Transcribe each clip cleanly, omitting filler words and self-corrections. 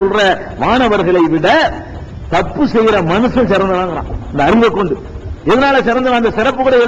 சொல்ற மாணவர்களை விட தப்பு செய்யற மனுஷன் சிறந்தவன். இந்த அறிவை கொண்டு எதனால சிறந்தவன்? அந்த சிறப்பு கூட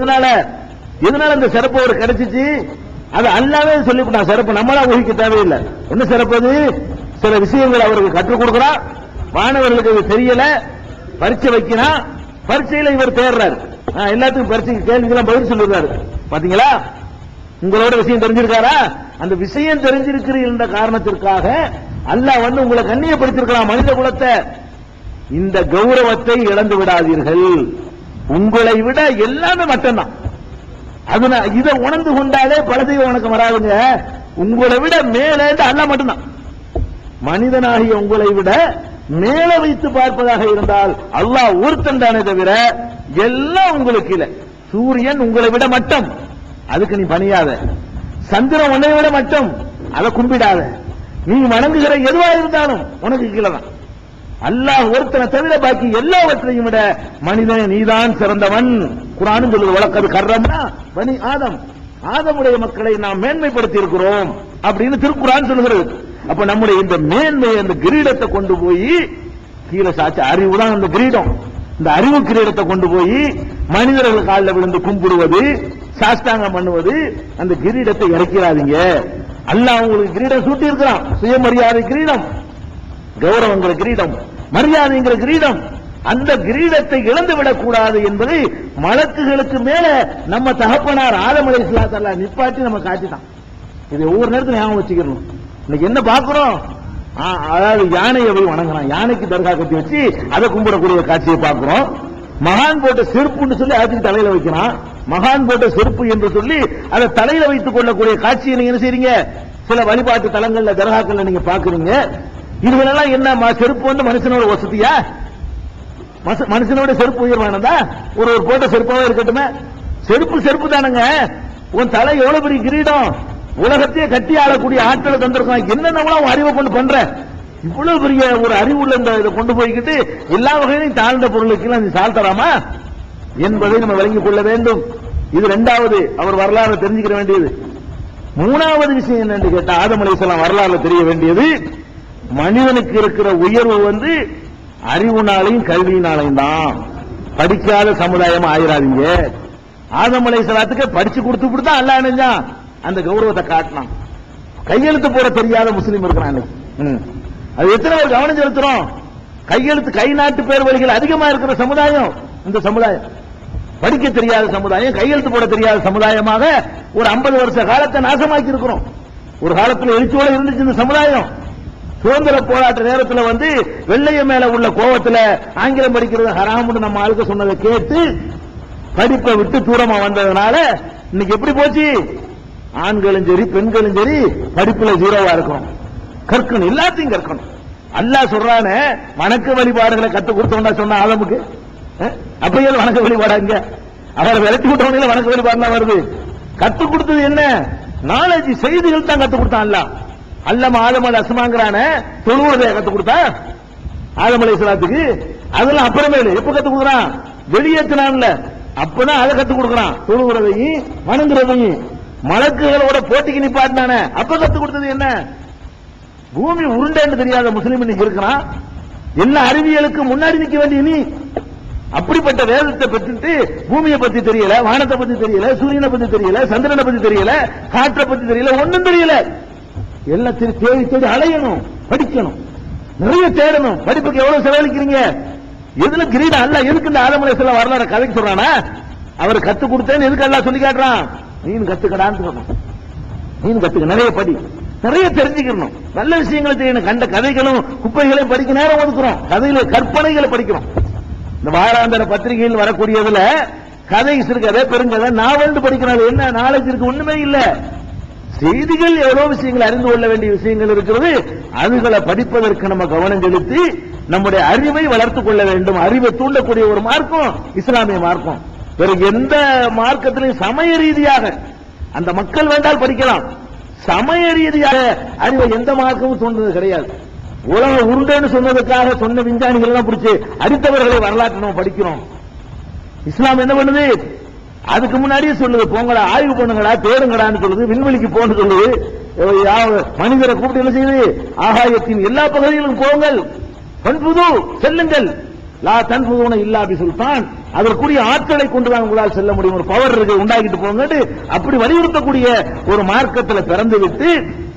எதனால அந்த சிறப்பு ஒரு கிடைச்சிச்சு? அது அல்லாவே சொல்லிவிட்டான். சிறப்பு நம்மளா ஊகிக்க தேவையில்லை. என்ன சிறப்பு? அது சில விஷயங்கள் அவருக்கு கற்றுக் கொடுக்கிறான், மாணவர்களுக்கு அது தெரியல, பரீட்சை வைக்கிறான், பரீட்சையில இவர் தேர்றாரு, எல்லாத்துக்கும் பரீட்சைக்கு கேள்விக்கெல்லாம் பதில் சொல்லிடுறாரு. பாத்தீங்களா, உங்களோட விஷயம் தெரிஞ்சிருக்காரா? அந்த விஷயம் தெரிஞ்சிருக்கிறீர்கள் என்ற காரணத்திற்காக அல்லாஹ் வந்து உங்களை கண்ணியப்படுத்திருக்கலாம் மனித குலத்தை. இந்த கௌரவத்தை இழந்து விடாதீர்கள். உங்களை விட எல்லாமே மட்டும்தான். அதனால இதை உணர்ந்து கொண்டாலே பல தெய்வ வணக்கம் வராதுங்க. உங்களை விட மேலே அல்லாஹ் மட்டும்தான். மனிதனாகிய உங்களை விட மேல வைத்து பார்ப்பதாக இருந்தால் அல்லாஹ் ஒருத்தன் தானே தவிர எல்லாம் உங்களுக்கு இல்லை. சூரியன் உங்களை விட மட்டும், அதுக்கு நீ பணியாத. சந்திரன் உன்னை விட மட்டும், அதை கும்பிடாத. நீ வணங்குகிற எதுவா இருந்தாலும் உனக்கு கீழே தான். அல்லாஹ் ஒருத்தனை தவிர பாக்கி எல்லாவற்றையும் விட மனிதன் நீதான் சிறந்தவன். குர்ஆனும் சொல்லுது, வலக்கது கர்ரம்னா பனி ஆதம், ஆதமுடைய மக்களை நாம் மேன்மைப்படுத்தி இருக்கிறோம் அப்படின்னு திருக்குர்ஆன் சொல்லுகிறது. அப்ப நம்முடைய இந்த மேன்மை, அந்த கிரீடத்தை கொண்டு போய் கீழே சாட்சி, அறிவுதான் அந்த கிரீடம். இந்த அறிவு கிரீடத்தை கொண்டு போய் மனிதர்கள் காலில் விழுந்து கும்பிடுவது, சாஷ்டாங்கம் பண்ணுவது, அந்த கிரீடத்தை இறக்கிறாதீங்க. அல்லாஹ் உங்களுக்கு கிரீடம் சூட்டி இருக்கிறான். சுயமரியாதை கிரீடம், கௌரவங்கிற கிரீடம், மரியாதைங்கிற கிரீடம். அந்த கிரீடத்தை இழந்து விடக் கூடாது என்பதை மலக்குகளுக்கு மேல நம்ம தகப்பனார் ஆதம் அலைஹிஸ்ஸலாத்து அல்லாஹ் நிப்பாட்டி நம்ம காட்டிட்டான். இதை ஒவ்வொரு நேரத்தில் ஞாபகம் வச்சுக்கணும். இன்னைக்கு என்ன பார்க்கிறோம்? அதாவது யானையை போய் வணங்குறான், யானைக்கு தர்கா கட்டி வச்சு அதை கும்பிடக்கூடிய காட்சியை பார்க்கிறோம். மகான் போட்ட செருப்புன்னு சொல்லி அதுக்கு தலையில வைக்கிறான். மகான் போட்ட செருப்பு என்று சொல்லி அதை தலையில வைத்துக் கொள்ளக்கூடிய காட்சியை நீங்க என்ன செய்றீங்க? சில வழிபாட்டு தலங்கள்ல தர்காக்கள்ல நீங்க பாக்குறீங்க. இதுவெல்லாம் என்ன? செருப்பு வந்து மனுஷனோட வசதியா? மனுஷனோட செருப்பு உயர்வானதா? ஒரு போட்ட செருப்பாவே இருக்கட்டுமே. செருப்பு தானுங்க. உன் தலை எவ்வளவு பெரிய கிரீடம், உலகத்தையே கட்டி ஆளக்கூடிய ஆட்களை தந்திருக்கான். என்னென்ன அறிவை கொண்டு பண்ற? இவ்வளவு பெரிய ஒரு அறிவுள்ள இந்த இதை கொண்டு போய்கிட்டு எல்லா வகையிலும் தாழ்ந்த பொருளுக்கு நீ சாழ்த்தலாமா என்பதை நம்ம விளங்கிக் கொள்ள வேண்டும். இது இரண்டாவது அவர் வரலாறு தெரிஞ்சுக்க வேண்டியது. மூணாவது விஷயம் என்னன்னு கேட்டா, ஆதம் அலைஹிஸ்ஸலாம் வரலாறு தெரிய வேண்டியது, மனிதனுக்கு இருக்கிற உயர்வு வந்து அறிவுனாலையும் கல்வியினாலையும் தான். படிக்காத சமுதாயம் ஆயிராதீங்க. ஆதம் அலைஹிஸ்ஸலாத்துக்கு படிச்சு கொடுத்து தான் அல்லாஹ் நினைச்சான் அந்த கௌரவத்தை காட்டினான். கையெழுத்து போட தெரியாத முஸ்லீம் இருக்கிறான். அது எத்தனை பேர் கவனம் செலுத்துறோம்? கையெழுத்து கை நாட்டு பேர் வழிகள் அதிகமா இருக்கிற சமுதாயம் இந்த சமுதாயம். படிக்க தெரியாத சமுதாயம், கையெழுத்து போட தெரியாத சமுதாயமாக ஒரு 50 வருஷ காலத்தை நாசமாக்கி இருக்கிறோம். ஒரு காலத்தில் எழுச்சியோட இருந்துச்சு இந்த சமுதாயம். சுதந்திர போராட்ட நேரத்தில் வந்து வெள்ளைய மேல உள்ள கோபத்துல ஆங்கிலம் படிக்கிறது ஹராம்னு நம்ம ஆளுக்க சொன்னதை கேட்டு படிப்பை விட்டு தூரமா வந்ததுனால இன்னைக்கு எப்படி போச்சு? ஆண்களும் சரி பெண்களும் சரி படிப்புல ஜீரோவா இருக்கணும். கற்கணும், எல்லாத்தையும் கற்கணும். அல்லாஹ் சொல்றானே வணக்க வழிபாடுகளை கற்றுக் கொடுத்தோம்னா சொன்ன ஆதமுக்கு, அப்பயே வணக்க வழிபாடாங்க. அவரை விரட்டி விட்டவனையில வணக்க வழிபாடுலாம் வருது. கற்றுக் கொடுத்தது என்ன? நாலேஜ், செய்திகள் தான் கற்றுக் கொடுத்தான் அல்லாஹ். அல்லம ஆதம் அல் அஸ்மாங்கறான தொழுவதை கற்றுக் கொடுத்தா ஆதம் அலைஹிஸ்ஸலாத்துக்கு. அதெல்லாம் அப்புறமேலு எப்ப கற்றுக் கொடுக்குறான்? வெளியேற்றினான்ல, அப்பதான் அதை கற்றுக் கொடுக்குறான். தொழுகிறதையும் வணங்குறதையும் மலக்குகளோட போட்டிக்கு நிப்பாட்டினானே, அப்ப கற்றுக் கொடுத்தது என்ன? பூமி உருண்டைன்னு தெரியாத முஸ்லீம் இன்னைக்கு இருக்கிறான். எல்லா அறிவியலுக்கு முன்னாடி நிக்க வேண்டிய நீ அப்படிப்பட்ட வேதத்தை பற்றி பூமியை பத்தி தெரியல, வானத்தை பத்தி தெரியல, சூரியனை பத்தி தெரியல, சந்திரனை பத்தி தெரியல, காற்றை பத்தி தெரியல, ஒன்னும் தெரியல. எல்லாத்தையும் தேடி தேடி அலையணும், படிக்கணும், நிறைய தேடணும். படிப்புக்கு எவ்வளவு செலவழிக்கிறீங்க? எதுல கிரீடம் அல்ல? எதுக்கு இந்த ஆதம் அலைஹிஸ்ஸலாம் வரலாறு கதைக்கு சொல்றானா? அவர் கத்துக் கொடுத்தேன்னு எதுக்கு அல்லாஹ் சொல்லி காட்டுறான்? நீ கத்துக்கடான்னு சொல்றான். நீ கத்துக்க, நிறைய படி, நிறைய தெரிஞ்சுக்கணும், நல்ல விஷயங்களை தெரியணும். கண்ட கதைகளும் குப்பைகளையும் படிக்க நேரம் ஒதுக்குறோம். கதையில கற்பனைகளை படிக்கிறோம். இந்த வாராந்திர பத்திரிகையில் வரக்கூடியதுல கதை, சிறுகதை, பெருங்கதை, நாவல் படிக்கிறது என்ன நாலேஜ் இருக்கு? ஒண்ணுமே இல்ல. செய்திகள் எவ்வளவு விஷயங்கள் அறிந்து கொள்ள வேண்டிய விஷயங்கள் இருக்கிறது. அதுகளை படிப்பதற்கு நம்ம கவனம் செலுத்தி நம்முடைய அறிவை வளர்த்துக் கொள்ள வேண்டும். அறிவை தூண்டக்கூடிய ஒரு மார்க்கம் இஸ்லாமிய மார்க்கம். வேற எந்த மார்க்கத்திலையும் சமய ரீதியாக அந்த மக்கள் வேண்டால் படிக்கலாம். சமய ரீதியாக அறிவை எந்த மார்க்கமும் தோன்றது கிடையாது. உலக உருண்டைன்னு சொன்னதுக்காக சொன்ன விஞ்ஞானிகள் எல்லாம் பிடிச்சி அடித்தவர்களை வரலாற்று நம்ம படிக்கிறோம். இஸ்லாம் என்ன பண்ணுது? அதுக்கு முன்னாடியே சொல்லுது, போங்கடா, ஆய்வு பண்ணுங்கடா, தேடுங்கடான்னு சொல்லுது, விண்வெளிக்கு போன்னு சொல்லுது. மனிதரை கூப்பிட்டு என்ன செய்யுது? ஆகாயத்தின் எல்லா பகுதிகளும் போங்கள், பண்புது செல்லுங்கள், லா தன்புதுன இல்லா பி சுல்தான், அதற்குரிய ஆற்றலை கொண்டுதான் உங்களால் செல்ல முடியும், ஒரு பவர் இருக்கு, உண்டாக்கிட்டு போங்க. அப்படி வலியுறுத்தக்கூடிய ஒரு மார்க்கத்தில் பிறந்து விட்டு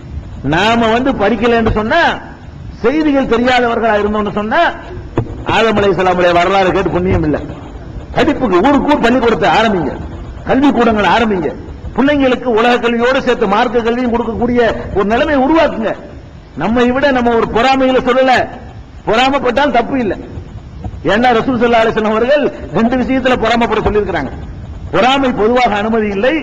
நாம படிக்கலன்னு சொன்னா, செய்திகள் தெரியாதவர்களா இருந்தோம்னு சொன்னா, ஆதம் அலைஹிஸ்ஸலாமுடைய வரலாறு கேட்டு புண்ணியம் இல்லை. படிப்புக்கு ஊருக்கு பள்ளிக்கூடத்தை ஆரம்பிங்க, கல்வி கூடங்களை ஆரம்பிங்க, பிள்ளைங்களுக்கு உலக கல்வியோடு சேர்த்து மார்க்க கல்வியும் கொடுக்கக்கூடிய ஒரு நிலைமை உருவாக்குங்க. நம்மை விட நம்ம ஒரு பொறாமையில சொல்லல, பொறாமப்பட்டால் தப்பு இல்லை. ஏன்னா ரசூல் ஸல்லல்லாஹு அலைஹி வஸல்லம் அவர்கள் 2 விஷயத்துல பொறாமப்பட சொல்லியிருக்கிறாங்க. பொறாமை பொதுவாக அனுமதி இல்லை,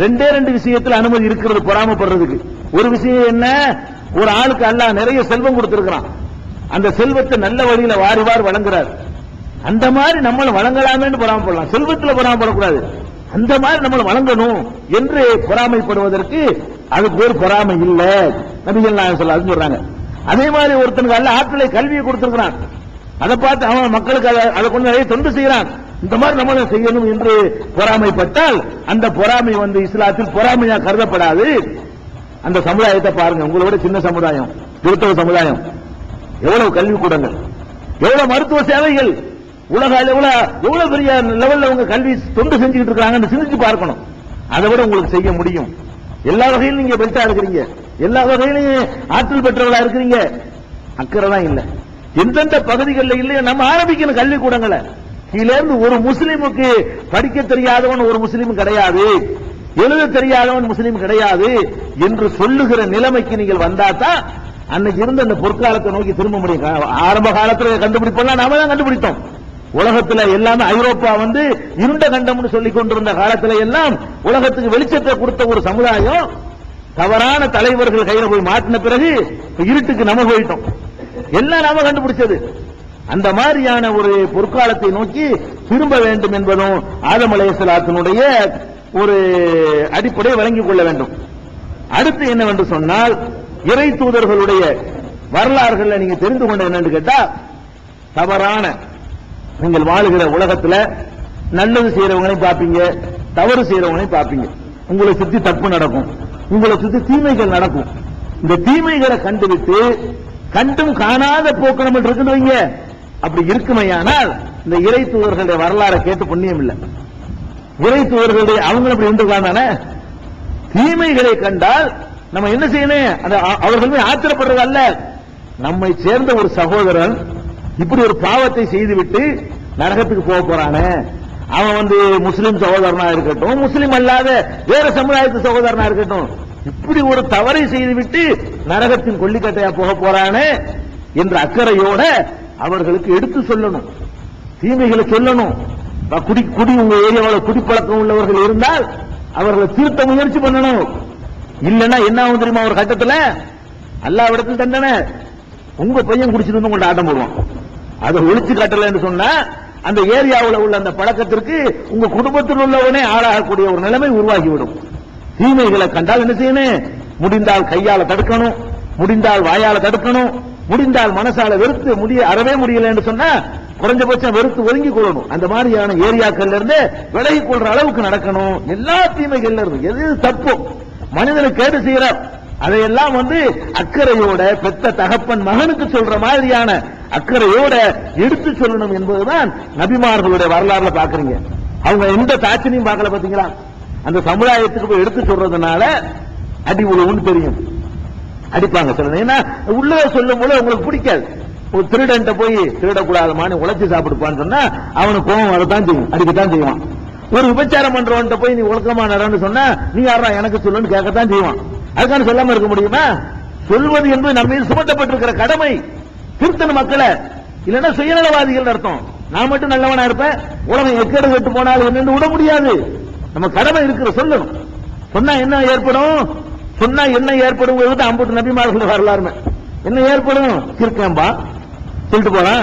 2 விஷயத்துல அனுமதி இருக்கிறது பொறாமப்படுறதுக்கு. ஒரு விஷயம் என்ன? ஒரு ஆளுக்கு அல்லாஹ் நிறைய செல்வம் கொடுத்திருக்கிறான், அந்த செல்வத்தை நல்ல வழியில வாரி வாரி வழங்குறார், அந்த மாதிரி நம்மள வழங்கலாமேன்னு பொறாமப்படலாம். செல்வத்தில் பொறாமப்படக்கூடாது, அந்த மாதிரி நம்மள வழங்கணும் என்று பொறாமைப்படுவதற்கு அதுக்கு ஒரு பொறாமை இல்ல, நபிகள் நாயகம் ஸல்லல்லாஹு அலைஹி வஸல்லம் சொல்றாங்க. அதே மாதிரி ஒருத்தனுக்கு அல்லாஹ் ஆற்றலை கல்வியை கொடுத்திருக்கிறான், அதை பார்த்து அவன் மக்களுக்கு அதை கொண்டு நிறைய தொண்டு செய்யறான், இந்த மாதிரி நம்மளும் செய்யணும் என்று பொறாமைப்பட்டால் அந்த பொறாமை இஸ்லாத்தில் பொறாமையா கருதப்படாது. அந்த சமுதாயத்தை பாருங்க, உங்களோட சின்ன சமுதாயம், கிறிஸ்தவ சமுதாயம், எவ்வளவு கல்வி கூடங்கள், எவ்வளவு மருத்துவ சேவைகள், உலக எவ்வளவு பெரிய லெவல்ல உங்க கல்வி தொண்டு செஞ்சுக்கிட்டு இருக்காங்க, சிந்திச்சு பார்க்கணும். அதை விட உங்களுக்கு செய்ய முடியும். எல்லா வகையிலும் நீங்க பெல்ட்டா இருக்கிறீங்க, எல்லா வகையிலும் ஆற்றல் பெற்றவர்களா இருக்கிறீங்க, அக்கறை தான் இல்லை. எந்தெந்த பகுதிகளில் இல்லையோ நம்ம ஆரம்பிக்கணும் கல்வி கூடங்களை. கீழே இருந்து ஒரு முஸ்லீமுக்கு படிக்க தெரியாதவன் ஒரு முஸ்லீம் கிடையாது, எழுத தெரியாதவன் முஸ்லீம் கிடையாது என்று சொல்லுகிற நிலைமைக்கு நீங்கள் வந்தாதான் அன்னைக்கு இருந்த அந்த பொற்காலத்தை நோக்கி திரும்ப முடியும். ஆரம்ப காலத்தில் கண்டுபிடிப்போம், நாம தான் கண்டுபிடித்தோம். உலகத்துல எல்லாமே ஐரோப்பா இருண்ட கண்டம்னு சொல்லிக் கொண்டிருந்த காலத்துல எல்லாம் உலகத்துக்கு வெளிச்சத்தை கொடுத்த ஒரு சமுதாயம் தவறான தலைவர்கள் கையில போய் மாட்டின பிறகு இருட்டுக்கு நம்ம போயிட்டோம். எல்லாம் நாம கண்டுபிடிச்சது. அந்த மாதிரியான ஒரு பொற்காலத்தை நோக்கி திரும்ப வேண்டும் என்பதும் ஆதம் அலைஹிஸ்ஸலாத்தினுடைய ஒரு அடிப்படை வழங்கிக் கொள்ள வேண்டும். அடுத்து என்னவென்று சொன்னால், இறை தூதர்களுடைய வரலாறுகள் நீங்க தெரிந்து கொண்ட என்னன்னு கேட்டா, தவறான நீங்கள் வாழுகிற உலகத்துல நல்லது செய்யறவங்களையும் பார்ப்பீங்க, தவறு செய்யறவங்களையும் பார்ப்பீங்க. உங்களை சுத்தி தப்பு நடக்கும், உங்களை சுத்தி தீமைகள் நடக்கும். இந்த தீமைகளை கண்டுவிட்டு கண்டும் காணாத போக்கு நம்ம இருக்குன்னு வைங்க, அப்படி இருக்குமையானால் இந்த இறை தூதர்களுடைய வரலாறை கேட்டு புண்ணியம் இல்லை. இறை தூதர்களுடைய அவங்க அப்படி இருந்திருக்காங்க. தீமைகளை கண்டால் நம்ம என்ன செய்யணும்? அவர்களுமே ஆத்திரப்படுறது அல்ல, நம்மை சேர்ந்த ஒரு சகோதரன் இப்படி ஒரு பாவத்தை செய்துவிட்டு நரகத்துக்கு போக போறானே, அவன் முஸ்லிம் சகோதரனா இருக்கட்டும், முஸ்லிம் அல்லாத வேற சமுதாயத்து சகோதரனா இருக்கட்டும், இப்படி ஒரு தவறை செய்துவிட்டு நரகத்தின் கொல்லிக்கட்டையா போக போறானே என்ற அக்கறையோட அவர்களுக்கு எடுத்து சொல்லணும், தீமைகளை சொல்லணும். குடி உங்க ஏரியாவில் குடிப்பழக்கம் உள்ளவர்கள் இருந்தால் அவர்களை திருத்த முயற்சி பண்ணணும். இல்லைன்னா என்ன ஆகும் தெரியுமா? ஒரு கட்டத்தில் அல்லாஹ்விடத்தில் தண்டனை. உங்க பையன் குடிச்சிட்டு உங்கள்ட்ட ஆட்டம் போடுவான், அதை ஒழிச்சு காட்டலன்னு சொன்னா அந்த ஏரியாவில் உள்ள அந்த பழக்கத்திற்கு உங்க குடும்பத்தில் உள்ளவனே ஆளாகக்கூடிய ஒரு நிலைமை உருவாகிவிடும். தீமைகளை கண்டால் என்ன செய்யணும்? முடிந்தால் கையால தடுக்கணும், முடிந்தால் வாயால தடுக்கணும், முடிந்தால் மனசால வெறுத்து அறவே முடியல என்று சொன்னா குறைஞ்சபட்சம் வெறுத்து ஒதுங்கி கொள்ளணும். அந்த மாதிரியான ஏரியாக்கள்ல இருந்து விலகி கொள்ற அளவுக்கு நடக்கணும். எல்லா தீமைகள்ல இருந்து எது தப்பு மனிதனை கேடு செய்யற அதையெல்லாம் அக்கறையோட பெத்த தகப்பன் மகனுக்கு சொல்ற மாதிரியான அக்கறையோட எடுத்து சொல்லணும் என்பதுதான் நபிமார்களுடைய வரலாறுல பாக்குறீங்க. அவங்க எந்த தாட்சணையும் பார்க்கல, பாத்தீங்களா? அந்த சமுதாயத்துக்கு போய் எடுத்து சொல்றதுனால அடி உழுவுன்னு தெரியும், அடிப்பாங்க. சொல்லுங்க, ஏன்னா உள்ள சொல்லும் போது உங்களுக்கு பிடிக்காது. ஒரு திருடன் போய் திருடக்கூடாதுமான உழைச்சி சாப்பிடுப்பான்னு சொன்னா அவனுக்கு கோபம் வரத்தான் செய்யும், அடிக்கத்தான் செய்வான். ஒரு விபச்சாரம் பண்றவன்ட்ட போய் நீ ஒழுக்கமா நடன்னு சொன்னா நீ யாரா எனக்கு சொல்லுன்னு கேட்கத்தான் செய்வான். அதுக்கான சொல்லாம இருக்க முடியுமா? சொல்வது என்பது நம்ம மீது சுமத்தப்பட்டிருக்கிற கடமை. திருத்தன மக்களை, இல்லைன்னா சுயநலவாதிகள் அர்த்தம். நான் மட்டும் நல்லவனா இருப்பேன், உலகம் எக்கேடு கட்டு போனாலும் என்னன்னு விட முடியாது. நம்ம கடமை இருக்கிற சொல்லணும். சொன்னா என்ன ஏற்படும்? சொன்னா என்ன ஏற்படும்? அம்புட்டு நபிமார்கள் வரலாறுமே என்ன ஏற்படும்? கிறுக்கம்பா சொல்லிட்டு போறான்,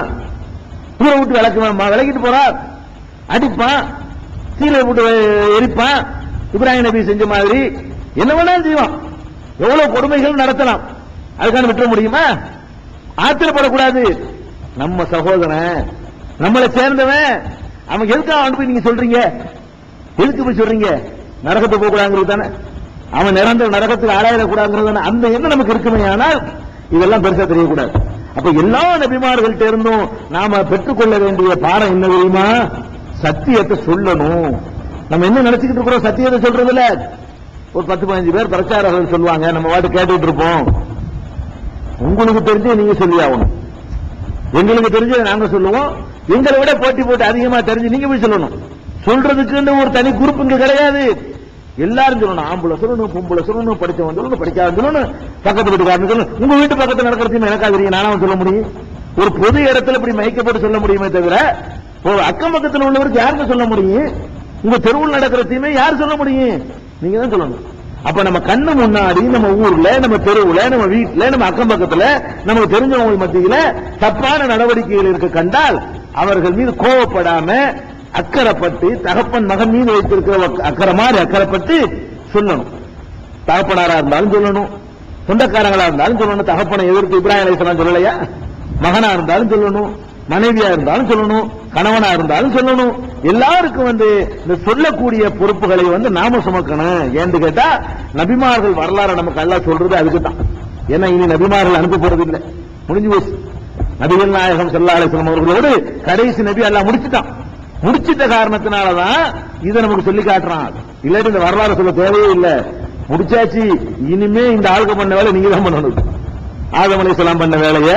ஊரை விட்டு விளக்கிட்டு போறான், அடிப்பான், கீழே விட்டு எரிப்பான், இப்ராஹிம் நபி செஞ்ச மாதிரி என்ன வேணாலும் செய்வான். எவ்வளவு கொடுமைகள் நடத்தலாம், அதுக்கான விட்டுற முடியுமா? ஆத்திரப்படக்கூடாது. நம்ம சகோதரன், நம்மளை சேர்ந்தவன், அவன் எதுக்காக போய் நீங்க சொல்றீங்க? எதுக்கு போய் சொல்றீங்க? நரகத்தை போக கூடாது தானே. அவன் நிரந்தர நரகத்துக்கு ஆளாயிடக்கூடாதுங்கிறது அந்த எண்ணம் நமக்கு இருக்குமே. ஆனால் இதெல்லாம் பெருசா தெரியக்கூடாது. அப்ப எல்லா நபிமார்கள்ட்ட இருந்தும் நாம பெற்றுக்கொள்ள வேண்டிய பாடம் என்ன தெரியுமா? சத்தியத்தை சொல்லணும். நம்ம என்ன நினைச்சுக்கிட்டு இருக்கிறோம்? சத்தியத்தை சொல்றதுல ஒரு 10-15 பேர் பிரச்சாரர்கள் சொல்லுவாங்க, நம்ம வாட்டு கேட்டுட்டு இருப்போம். உங்களுக்கு தெரிஞ்சு நீங்க சொல்லி ஆகணும், எங்களுக்கு தெரிஞ்சு நாங்க சொல்லுவோம். எங்களை விட போட்டி போட்டு அதிகமா தெரிஞ்சு நீங்க போய் சொல்லணும். சொல்றதுக்கு ஒரு தனி குரூப் இங்க கிடையாது. எல்லாரும் சொல்லணும். ஆம்பளை சொல்லணும், பொம்பளை சொல்லணும், படிச்சவன் சொல்லணும், படிக்காத சொல்லணும், பக்கத்து வீட்டுக்காரன் சொல்லணும். உங்க வீட்டு பக்கத்தில் நடக்கிறதையும் எனக்கா தெரியும், நானும் சொல்ல முடியும். ஒரு பொது இடத்துல இப்படி மைக்கப்பட்டு சொல்ல முடியுமே தவிர ஒரு அக்கம் பக்கத்தில் உள்ளவருக்கு யாருக்கு சொல்ல முடியும்? உங்க தெருவில் நடக்கிறதையுமே யார் சொல்ல முடியும்? நீங்க தான் சொல்லணும். அப்ப நம்ம கண்ணு முன்னாடி நம்ம ஊர்ல, நம்ம தெருவுல, நம்ம வீட்டுல, நம்ம அக்கம் பக்கத்துல நமக்கு தெரிஞ்சவங்க மத்தியில தப்பான நடவடிக்கைகள் இருக்க கண்டால் அவர்கள் மீது கோவப்படாம அக்கறைப்பட்டு, தகப்பன் மகன் மீது வைத்திருக்கிற அக்கறை மாதிரி அக்கறைப்பட்டு சொல்லணும். தகப்பனாரா இருந்தாலும் சொல்லணும், சொந்தக்காரங்களா இருந்தாலும் சொல்லணும். தகப்பனை எதிர்த்து இப்ராஹிம் அலைஹிஸ்ஸலாம் சொல்லலையா? மகனா இருந்தாலும் சொல்லணும், மனைவியா இருந்தாலும் சொல்லணும், கணவனா இருந்தாலும் சொல்லணும். எல்லாருக்கும் இந்த சொல்லக்கூடிய பொறுப்புகளை நாம சுமக்கணும். ஏன்னு கேட்டா நபிமார்கள் வரலாறு நமக்கு அல்லாஹ் சொல்றது அதுக்கு தான். ஏன்னா இனி நபிமார்கள் அனுப்ப போறது இல்லை, முடிஞ்சு போச்சு. நபிகள் நாயகம் ஸல்லல்லாஹு அலைஹி வஸல்லம் அவர்களோடு கடைசி நபி அல்லாஹ் முடிச்சுட்டான். முடிச்சிட்ட காரணத்தினாலதான் இதை நமக்கு சொல்லி காட்டுறான். இல்லாட்டி இந்த வரலாறு சொல்ல தேவையே இல்லை, முடிச்சாச்சு. இனிமே இந்த ஆளுக்கு பண்ண வேலை நீங்க தான் பண்ணணும். ஆதம் அலைஹிஸ்ஸலாம் பண்ண வேலைய,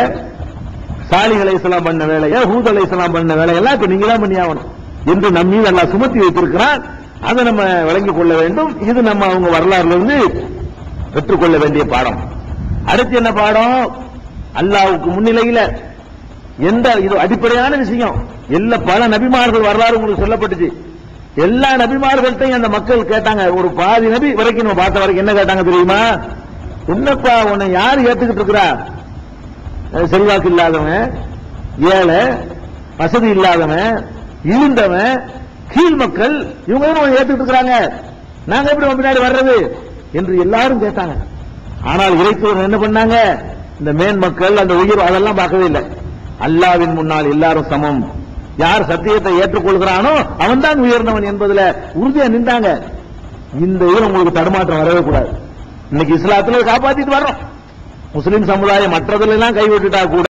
சாலிஹ் அலைஹிஸ்ஸலாம் பண்ண வேலைய, ஹூத் அலைஹிஸ்ஸலாம் பண்ண வேலையெல்லாம் இப்ப நீங்க தான் பண்ணி ஆகணும் என்று நம்ம மீது அல்லாஹ் சுமத்தி வைத்திருக்கிறான். அதை நம்ம விளங்கிக் கொள்ள வேண்டும். இது நம்ம அவங்க வரலாறுல இருந்து பெற்றுக்கொள்ள வேண்டிய பாடம். அடுத்து என்ன பாடம்? அல்லாஹ்வுக்கு முன்னிலையில எந்த இது அடிப்படையான விஷயம். பல நபிமார்கள் வரலாறு உங்களுக்கு சொல்லப்பட்டுச்சு. எல்லா நபிமார்கள்ட்டையும் அந்த மக்கள் கேட்டாங்க. ஒரு பாதி நபி வரைக்கும் நம்ம பார்த்த வரைக்கும் என்ன கேட்டாங்க தெரியுமா? என்னப்பா உன்னை யார் ஏத்துக்கிட்டு இருக்கிறா? செல்வாக்கு இல்லாதவன், ஏழை, வசதி இல்லாதவன், இழிந்தவன், கீழ் மக்கள், இவங்க ஏத்துக்கிட்டு இருக்கிறாங்க. நாங்க எப்படி பின்னாடி வர்றது என்று எல்லாரும் கேட்டாங்க. ஆனால் இறைத்தூதர் என்ன பண்ணாங்க? இந்த மேன் மக்கள், அந்த உயிர், அதெல்லாம் பார்க்கவே இல்லை. அல்லாவின் முன்னால் எல்லாரும் சமம். யார் சத்தியத்தை ஏற்றுக்கொள்கிறானோ அவன் தான் உயர்ந்தவன் என்பதுல உறுதியா நின்றாங்க. இந்த இதில் உங்களுக்கு தடுமாற்றம் வரவே கூடாது. இன்னைக்கு இஸ்லாத்துல காப்பாத்திட்டு வர்றோம். முஸ்லிம் சமுதாயம் மற்றதுல எல்லாம் கைவிட்டுட்டா கூட